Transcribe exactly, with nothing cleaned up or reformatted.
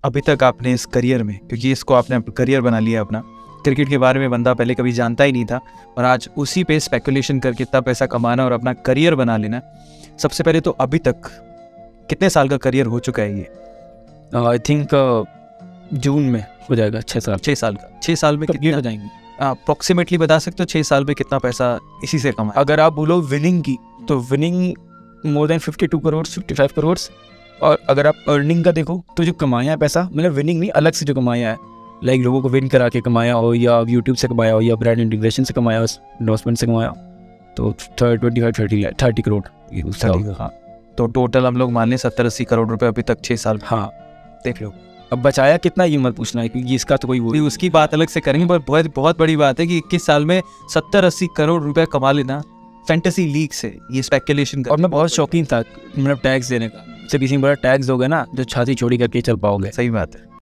अभी तक आपने इस करियर में, क्योंकि इसको आपने करियर बना लिया अपना, क्रिकेट के बारे में बंदा पहले कभी जानता ही नहीं था और आज उसी पे स्पेकुलेशन करके इतना पैसा कमाना और अपना करियर बना लेना। सबसे पहले तो अभी तक कितने साल का करियर हो चुका है ये? आई थिंक जून में हो जाएगा छः साल। छः साल का छः साल में कितने हो जाएंगे? अप्रोक्सीमेटली बता सकते हो छः साल में कितना पैसा इसी से कमा? अगर आप बोलो विनिंग की तो winning more than fifty two crore fifty five crore. और अगर आप अर्निंग का देखो तो जो कमाया है पैसा, मतलब विनिंग नहीं, अलग से जो कमाया है, लाइक लोगों को विन करा के कमाया हो, या यूट्यूब से कमाया हो, या ब्रांड इंटीग्रेशन से कमाया हो, एंडोर्समेंट से कमाया हो, तो twenty five thirty thirty crore. हाँ, तो टोटल हम लोग मान लें सत्तर अस्सी करोड़ रुपए अभी तक छः साल। हाँ, देख लो। अब बचाया कितना ये मत पूछना है, क्योंकि इसका तो कोई वो नहीं, उसकी बात अलग से करेंगे, पर बहुत बहुत बड़ी बात है कि इक्कीस साल में सत्तर अस्सी करोड़ रुपए कमा लेना फैंटेसी लीग से, ये स्पेकुलेशन। और मैं बहुत शौकीन था मतलब टैक्स देने का, से किसी बड़ा टैक्स दोगे ना जो छाती छोड़ी करके चल पाओगे। सही बात है।